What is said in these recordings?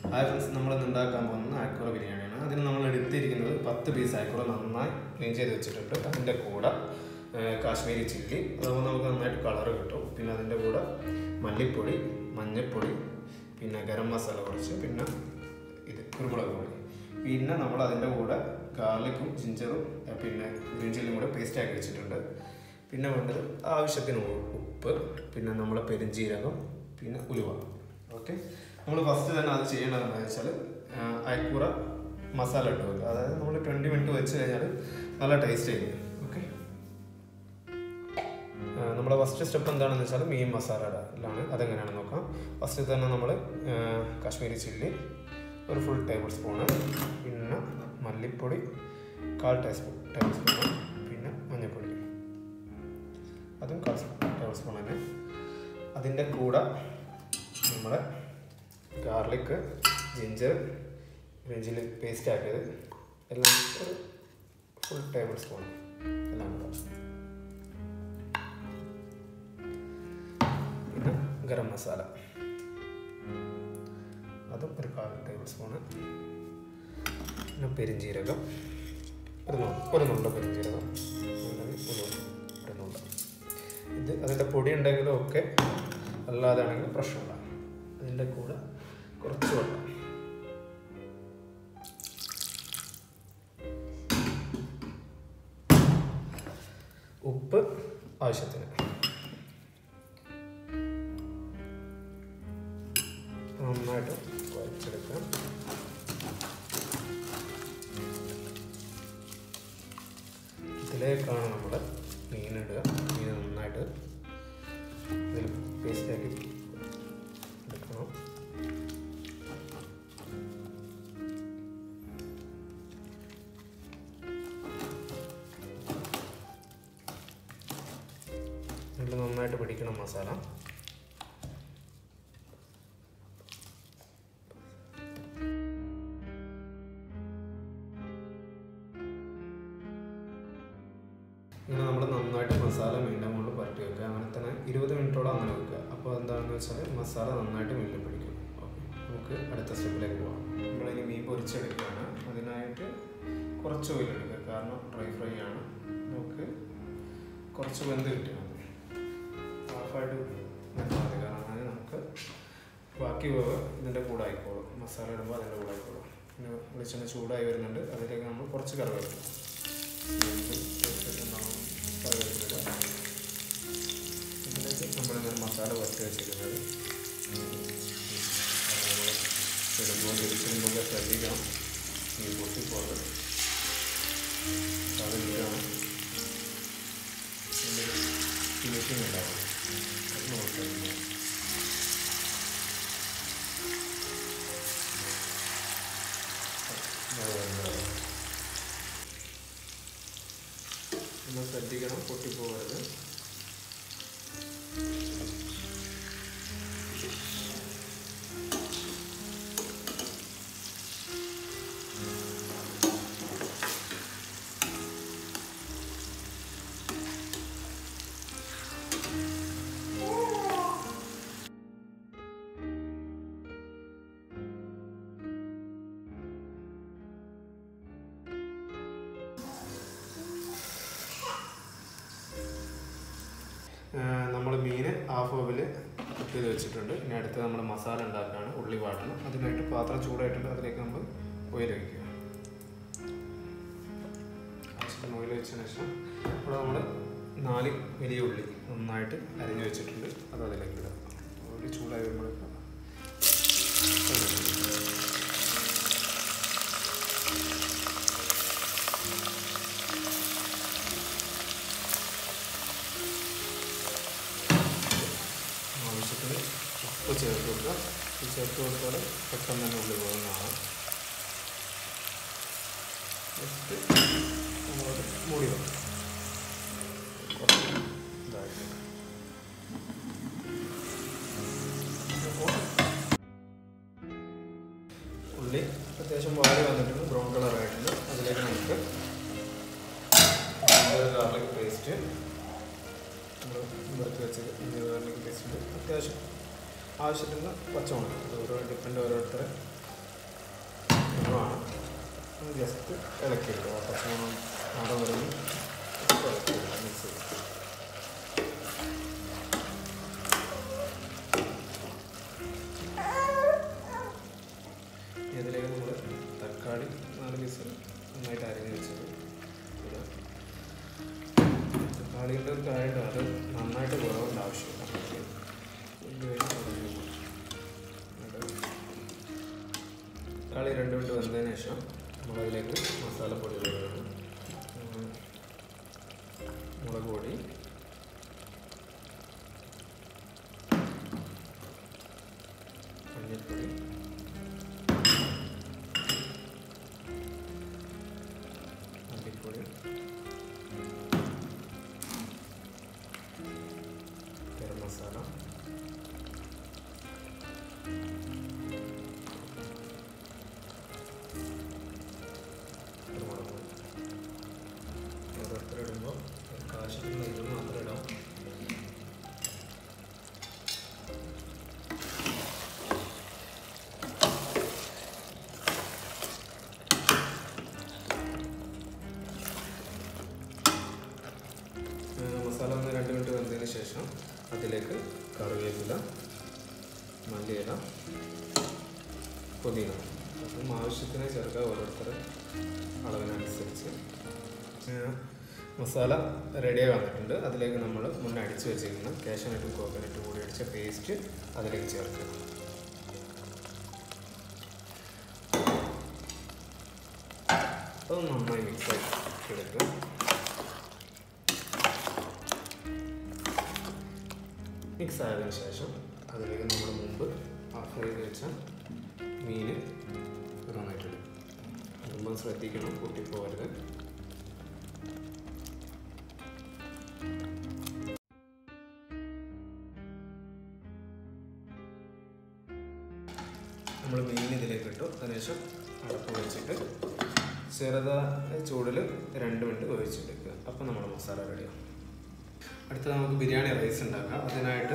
Hi friends, നമ്മൾ ഇന്ന് ഉണ്ടാക്കാൻ പോകുന്നത് അയക്കൂറ ബിരിയാണിയാണ്. അതിന് നമ്മൾ എടുത്തിരിക്കുന്നത് 10 പീസ് അയക്കൂറ നന്നായി ക്ലീൻ ചെയ്ത് വെച്ചിട്ടുണ്ട്. അതിൻ്റെ കൂടെ കാശ്മീരി ചില്ലി, അതാകുമ്പോൾ നമുക്ക് നന്നായിട്ട് കളറ് കിട്ടും. പിന്നെ അതിൻ്റെ കൂടെ മല്ലിപ്പൊടി, മഞ്ഞൾപ്പൊടി, പിന്നെ ഗരം മസാല കുറച്ച്, പിന്നെ ഇത് കുരുമുളക് പൊടി. പിന്നെ നമ്മൾ അതിൻ്റെ കൂടെ ഗാർലിക്കും ജിഞ്ചറും പിന്നെ ഗ്രീൻ ചില്ലിയും കൂടെ പേസ്റ്റ് ആക്കി വെച്ചിട്ടുണ്ട്. പിന്നെ വേണ്ടത് ആവശ്യത്തിന് ഉപ്പ്, പിന്നെ നമ്മളെ പെരുംജീരകം, പിന്നെ ഉലുവ. ഓക്കെ, നമ്മൾ ഫസ്റ്റ് തന്നെ അത് ചെയ്യേണ്ടതെന്ന് വെച്ചാൽ അയക്കൂറ മസാല ഇട്ട് വെക്കുക. അതായത് നമ്മൾ 20 മിനിറ്റ് വെച്ച് കഴിഞ്ഞാൽ നല്ല ടേസ്റ്റ് ആയിരിക്കും. ഓക്കെ, നമ്മുടെ ഫസ്റ്റ് സ്റ്റെപ്പ് എന്താണെന്ന് വെച്ചാൽ മീൻ മസാലയിലാണ്. അതെങ്ങനെയാണെന്ന് നോക്കാം. ഫസ്റ്റ് തന്നെ നമ്മൾ കാശ്മീരി ചില്ലി ഒരു ഫുൾ ടേബിൾ സ്പൂണ്, പിന്നെ മല്ലിപ്പൊടി 1/4 ടേബിൾ സ്പൂണ്, പിന്നെ മഞ്ഞൾപ്പൊടി അതും 1/4 ടേബിൾ സ്പൂൺ തന്നെ. അതിൻ്റെ കൂടെ നമ്മുടെ garlic, ginger, green chilli paste ആക്കിയത് എല്ലാം ഒരു ഫുൾ ടേബിൾ സ്പൂൺ എല്ലാം കൂടെ. പിന്നെ ഗരം മസാല അതും ഒരു 1/4 ടേബിൾ സ്പൂണ്. പിന്നെ പെരുംജീരകം ഒരു നുള്ള പെരുംജീരകം, ഒരു നുള്ള. ഇത് അതിൻ്റെ പൊടി ഉണ്ടെങ്കിലും ഒക്കെ, അല്ലാതെ ആണെങ്കിലും പ്രശ്നമില്ല. അതിൻ്റെ കൂടെ കുറച്ച് വെള്ളം, ഉപ്പ് ആവശ്യത്തിന്. നന്നായിട്ട് കുഴച്ചെടുക്കാം. ഇതിലേക്കാണ് നമ്മൾ മീനിടുക. മീൻ നന്നായിട്ട് ഇതിൽ പേസ്റ്റാക്കി എടുക്കണം. ഇതിൽ നന്നായിട്ട് പിടിക്കണം മസാല. ഇങ്ങനെ നമ്മൾ നന്നായിട്ട് മസാല മീനിൻ്റെ മുകളിൽ പുരട്ടി വെക്കുക. അങ്ങനെ തന്നെ 20 മിനിറ്റോളം അങ്ങനെ വെക്കുക. അപ്പോൾ എന്താണെന്ന് വെച്ചാൽ മസാല നന്നായിട്ട് മീനിൽ പിടിക്കും. ഓക്കെ, നമുക്ക് അടുത്ത സ്റ്റെപ്പിലേക്ക് പോകാം. നമ്മളിനി മീൻ പൊരിച്ചെടുക്കുകയാണ്. അതിനായിട്ട് കുറച്ച് ഓയിൽ എടുക്കുക, കാരണം ഡ്രൈ ഫ്രൈ ആണ്. നമുക്ക് കുറച്ച് വെന്ത് കിട്ടിയാൽ മതി, ഹാഫായിട്ട് വെന്താൽ മതി. കാരണം അങ്ങനെ നമുക്ക് ബാക്കി വേവ് ഇതിൻ്റെ കൂടെ ആയിക്കോളും. മസാല ഇടുമ്പോൾ അതിൻ്റെ കൂടെ ആയിക്കോളും. പിന്നെ വെളിച്ചെണ്ണ ചൂടായി വരുന്നുണ്ട്. അതിലേക്ക് നമ്മൾ കുറച്ച് കറിവേപ്പില, ഇതിലേക്ക് നമ്മളിങ്ങനെ മസാല വറുത്ത് വെച്ചിരിക്കുന്നത് നമ്മൾ ഇടുമ്പോൾ ഇരിക്കുമ്പോൾ ശ്രദ്ധിക്കണം, ഈ പൊട്ടിപ്പോകരുത്. അതിലാണ് ഇതിൻ്റെ ഫിനിഷിങ് ഉണ്ടാവും. അത് നോക്കുക. നമ്മൾ ശ്രദ്ധിക്കണം, പൊട്ടിപ്പോകരുത്. നമ്മൾ മീൻ ഹാഫ് വേവിൽ കുക്ക് ചെയ്ത് വെച്ചിട്ടുണ്ട്. ഇനി അടുത്ത് നമ്മൾ മസാല ഉണ്ടാക്കുകയാണ്. ഉള്ളി വാട്ടണം. അതിനായിട്ട് പാത്രം ചൂടായിട്ടുണ്ട്. അതിലേക്ക് നമ്മൾ ഓയിൽ ഒഴിക്കുക. ആവശ്യത്തിന് ഓയിൽ വെച്ചതിന് ശേഷം ഇവിടെ നമ്മൾ 4 വലിയ ഉള്ളി നന്നായിട്ട് അരിഞ്ഞ് വെച്ചിട്ടുണ്ട്. അത് അതിലേക്ക് ഇടുക. ഓയിൽ ചൂടായി വരുമ്പോഴേക്കും ആവശ്യത്തിന് ഉപ്പ് ചേർത്ത് കൊടുക്കുക. ഈ ചേർത്ത് കൊടുത്താൽ പെട്ടെന്ന് തന്നെ ഉള്ളി പോകുന്നതാണ്. ജസ്റ്റ് നമ്മളത് മൂടി വെക്കും. കുറച്ച് ഇതായിട്ട് ഉള്ളി അത്യാവശ്യം വാടി വന്നിട്ടുണ്ട്, ബ്രൗൺ കളറായിട്ടുണ്ട്. അതിലേക്ക് നമുക്ക് ഗാർലിക് പേസ്റ്റ്, നമ്മൾ വറുത്ത് വെച്ചത് ഗാർലിക് പേസ്റ്റ്, അത്യാവശ്യം ആവശ്യത്തിന് പച്ചമുളക്. ഓരോ ഡിപ്പെൻഡ് ഓരോരുത്തരെ ജസ്റ്റ് ഇളക്കിയെടുക്കുക. പച്ചമണം അവിടെ വരുന്നു ഇളക്കിയെടുക്കുക, മിക്സ് ചെയ്ത്. ഇതിലേക്ക് നമ്മൾ തക്കാളി 4 പീസ് നന്നായിട്ട് അരിഞ്ഞ് വെച്ചത് ഇടുക. തക്കാളിയുടെ ഒരു കാര്യമുണ്ട്, അത് നന്നായിട്ട് കുറവേണ്ട ആവശ്യമില്ല. തക്കാളി 2 മിനിറ്റ് വെന്തതിന് ശേഷം നമ്മളതിലേക്ക് മസാലപ്പൊടികൾ ഇടണം. മുളക് പൊടി, മഞ്ഞൾപ്പൊടി, മല്ലിപ്പൊടി, ഗരം മസാല, ഇടുമ്പോൾ കാശ്മീരി ഇത് മാത്രം ഇടാം. മസാല ഒന്ന് 2 മിനിറ്റ് വെന്തതിന് ശേഷം അതിലേക്ക് കറിവേപ്പില, മല്ലിയില, പുതിന അപ്പം ആവശ്യത്തിന് ചേർക്കുക, ഓരോരുത്തർ അളവിനനുസരിച്ച്. മസാല റെഡിയായി വന്നിട്ടുണ്ട്. അതിലേക്ക് നമ്മൾ മുന്നേ അടിച്ച് വെച്ചിരിക്കുന്ന കാഷ്യൂനട്ടും കോക്കനട്ടും കൂടി അടിച്ച പേസ്റ്റ് അതിലേക്ക് ചേർക്കുക. അത് നന്നായി മിക്സ് ആക്കി എടുക്കുക. മിക്സ് ആയതിനു ശേഷം അതിലേക്ക് നമ്മൾ മുമ്പ് ഫ്രൈ ചെയ്ത് വെച്ച മീൻ നന്നായിട്ടിടും. അതുമ്പോൾ ശ്രദ്ധിക്കണം, പൊട്ടിപ്പോകരുത്. നമ്മൾ മീൻ ഇതിലേക്ക് ഇട്ടു. അതിനുശേഷം അടപ്പ് വെച്ചിട്ട് ചെറുതായ ചൂടിൽ 2 മിനിറ്റ് വേവിച്ചെടുക്കുക. അപ്പം നമ്മുടെ മസാല റെഡിയാവും. അടുത്ത നമുക്ക് ബിരിയാണി റൈസ് ഉണ്ടാക്കാം. അതിനായിട്ട്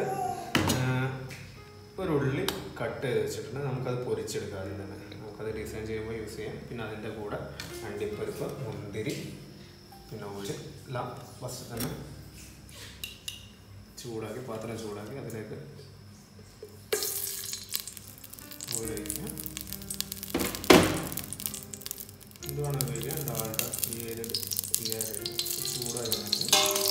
ഒരു ഉള്ളി കട്ട് ചെയ്ത് വെച്ചിട്ടുണ്ട്. നമുക്കത് പൊരിച്ചെടുക്കാം. ആദ്യം തന്നെ നമുക്കത് ഡിസൈൻ ചെയ്യുമ്പോൾ യൂസ് ചെയ്യാം. പിന്നെ അതിൻ്റെ കൂടെ അണ്ടിപ്പരിപ്പ്, മുന്തിരി, പിന്നെ ഓയിൽ എല്ലാം ഫസ്റ്റ് തന്നെ ചൂടാക്കി, പാത്രം ചൂടാക്കി അതിലേക്ക് ഓയിൽ ഒഴിക്കുക. എന്തുവാണ് ഉപയോഗിക്കുക? ഡാൽഡ ചൂടായി വന്നിട്ട്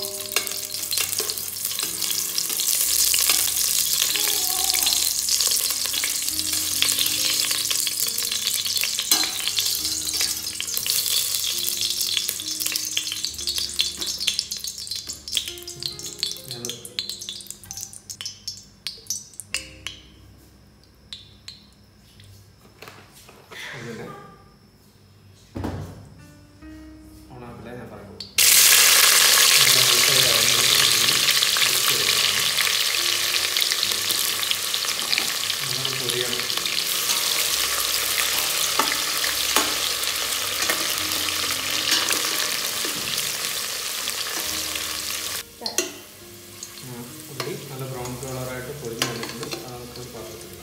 ഇതിനെ ഓണാക്കില്ല. ഞാൻ പറയുമ്പോൾ പൊരിയാണ്. ഉള്ളി നല്ല ബ്രൗൺ കളറായിട്ട് പൊരിഞ്ഞ് വന്നിട്ടുണ്ട്. നമുക്ക് പാത്രത്തിലിടാം.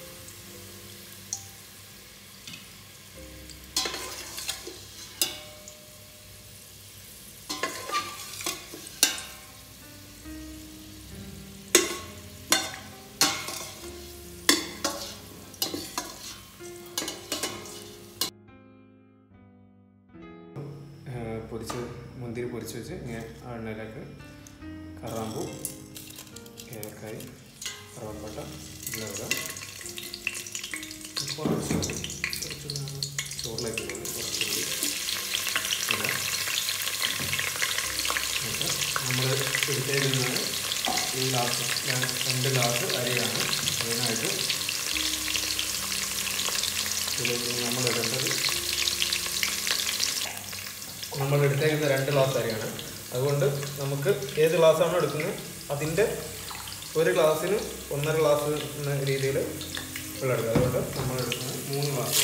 മുന്തിരി പൊരിച്ച് വെച്ച് ഇങ്ങനെ ആ എണ്ണയിലേക്ക് കറാമ്പൂ, ഏലക്കായി, കറുവപ്പട്ട ഇടുക. കുറച്ച് ചോറിലേക്ക് കുറച്ചുകൂടി ഇടുക. എന്നിട്ട് നമ്മൾ എടുത്തേക്കുന്നത് ഈ ഗ്ലാസ് 2 ഗ്ലാസ് അരിയാണ്. അതിനായിട്ട് ഇതിലേക്ക് നമ്മൾ എടുത്തേക്കുന്ന 2 ഗ്ലാസ് അരിയാണ്. അതുകൊണ്ട് നമുക്ക് ഏത് ഗ്ലാസ്സാണോ എടുക്കുന്നത് അതിൻ്റെ 1 ഗ്ലാസ്സിന് 1.5 ഗ്ലാസ് എന്ന രീതിയിൽ വെള്ളം എടുക്കുക. അതുകൊണ്ട് നമ്മൾ എടുക്കുന്നത് 3 ഗ്ലാസ്.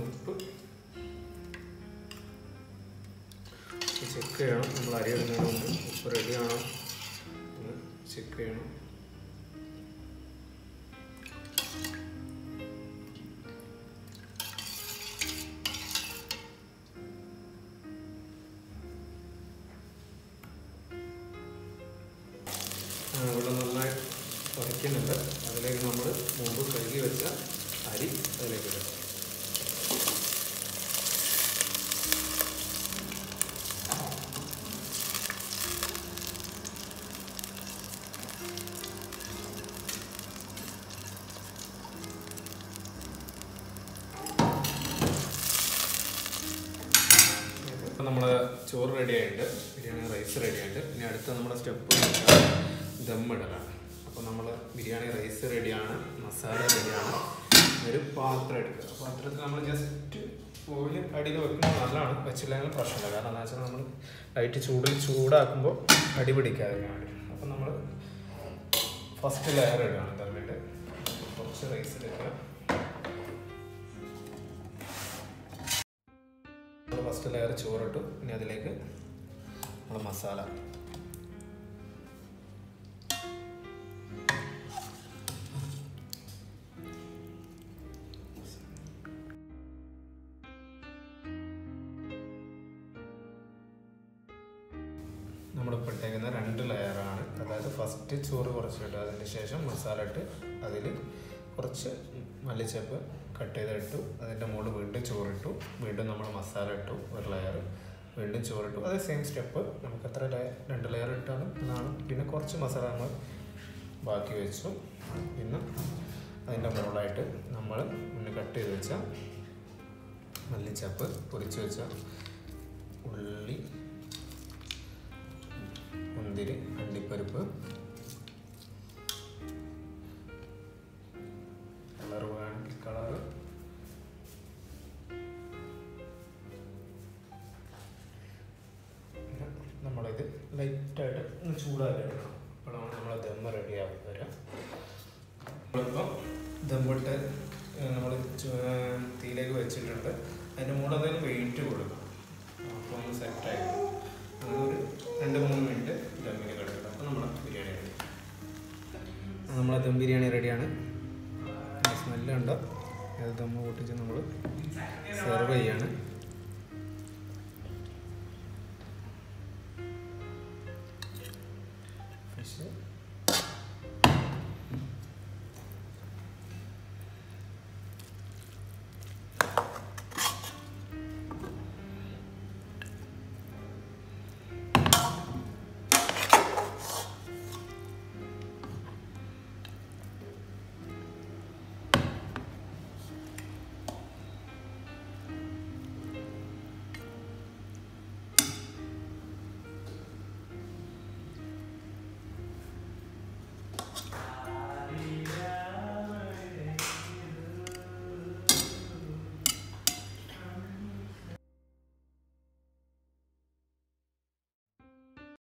ഉപ്പ് ചെക്ക് ചെയ്യണം. നമ്മൾ അരി ഇടുന്നതുകൊണ്ട് ഉപ്പ് റെഡിയാണോ എന്ന് ചെക്ക് ചെയ്യണം. ഇവിടെ നന്നായി ഉടയ്ക്കുന്നുണ്ട്. അതിലേക്ക് നമ്മൾ മുമ്പ് കഴുകി വെച്ച അരി അതിലേക്ക് ഇടും. ഇപ്പം നമ്മൾ ചോറ് റെഡി ആയിട്ടുണ്ട്, ബിരിയാണി റൈസ് റെഡി ആയിട്ട്. ഇനി അടുത്ത നമ്മുടെ സ്റ്റെപ്പ് ദമ്മിടലാണ്. അപ്പോൾ നമ്മൾ ബിരിയാണി റൈസ് റെഡിയാണ്, മസാല റെഡിയാണ്. ഒരു പാത്രം എടുക്കുക. പാത്രത്തിൽ നമ്മൾ ജസ്റ്റ് ഓയിൽ അടിയിൽ വെക്കുന്നത് നല്ലതാണ്, വെച്ചില്ലെങ്കിൽ പ്രശ്നമില്ല. കാരണം എന്താ വെച്ചാൽ നമ്മൾ ലൈറ്റ് ചൂടാക്കുമ്പോൾ അടി പിടിക്കാതിരിക്കാൻ വേണ്ടി. അപ്പം നമ്മൾ ഫസ്റ്റ് ലെയർ ഇടുകയാണ് ദമ്മിട്ട്. കുറച്ച് റൈസ് എടുക്കുക. നമ്മൾ ഫസ്റ്റ് ലെയർ ചോറിട്ടു. ഇനി അതിലേക്ക് നമ്മൾ മസാല നമ്മളിപ്പോൾ ഇട്ടേക്കുന്ന 2 ലെയറാണ്. അതായത് ഫസ്റ്റ് ചോറ് കുറച്ചിട്ട് അതിന് ശേഷം മസാല ഇട്ട് അതിൽ കുറച്ച് മല്ലിച്ചപ്പ് കട്ട് ചെയ്തിട്ടു. അതിൻ്റെ മുകളിൽ വീണ്ടും ചോറിട്ടു. വീണ്ടും നമ്മൾ മസാല ഇട്ടു 1 ലെയർ. വീണ്ടും ചോറിട്ടു. അതേ സെയിം സ്റ്റെപ്പ്. നമുക്ക് എത്ര 2 ലെയർ ഇട്ടാലും എന്നാണ്. പിന്നെ കുറച്ച് മസാല നമ്മൾ ബാക്കി വെച്ചു. പിന്നെ അതിൻ്റെ മുകളിലായിട്ട് നമ്മൾ മുന്നേ കട്ട് ചെയ്ത് വെച്ച മല്ലിച്ചപ്പ്, പൊരിച്ച് വെച്ച ഉള്ളി, മുന്തിരി, അണ്ടിപ്പരിപ്പ്, കളർ വേണമെങ്കിൽ കളറ്, നമ്മളിത് ലൈറ്റായിട്ട് ഒന്ന് ചൂടാക്കി എടുക്കണം. അപ്പോഴാണ് നമ്മളെ ദമ്മ് റെഡിയാവും വരാം. നമ്മളിപ്പോൾ ദമ്മിട്ട് നമ്മൾ തീയിലേക്ക് വെച്ചിട്ടുണ്ട്. അതിൻ്റെ മുകളിൽ അതിന് വെയിറ്റ് കൊടുക്കണം. അപ്പോൾ ഒന്ന് സെറ്റായി അങ്ങനെ ഒരു 2-3 മിനിറ്റ് ദമ്മിൽ കിടക്കുക. അപ്പോൾ നമ്മളെ ബിരിയാണി റെഡി. നമ്മളെ ദം ബിരിയാണി റെഡിയാണ്. സ്മെല്ലുണ്ട്. അത് ദമ്മ് പൊട്ടിച്ച് നമ്മൾ സെർവ് ചെയ്യാണ്. ഫിഷ്